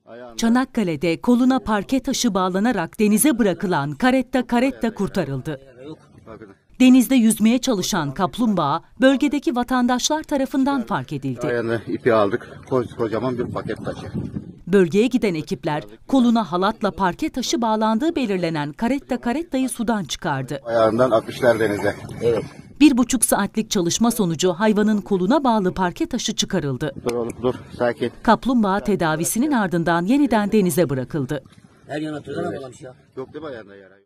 Çanakkale'de koluna parke taşı bağlanarak denize bırakılan karetta kurtarıldı. Denizde yüzmeye çalışan kaplumbağa bölgedeki vatandaşlar tarafından fark edildi. Ayağını ipi aldık. Kocaman bir paket taşı. Bölgeye giden ekipler koluna halatla parke taşı bağlandığı belirlenen karettayı sudan çıkardı. Ayağından atmışlar denize. Evet. 1,5 saatlik çalışma sonucu hayvanın koluna bağlı parke taşı çıkarıldı. Dur oğlum dur, sakin. Kaplumbağa tedavisinin ardından yeniden denize bırakıldı. Her yana tuzak yapılmış ya. Yok değil mi ayağında yara?